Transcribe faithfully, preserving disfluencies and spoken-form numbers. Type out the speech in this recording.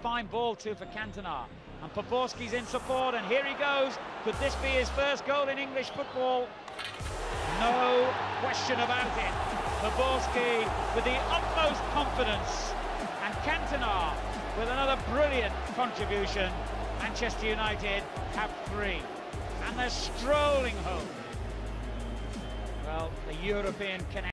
fine ball too for Cantona. And Poborsky's in support, and here he goes. Could this be his first goal in English football? No question about it. Poborsky with the utmost confidence, and Cantona with another brilliant contribution. Manchester United have three, and they're strolling home. Well, the European connection.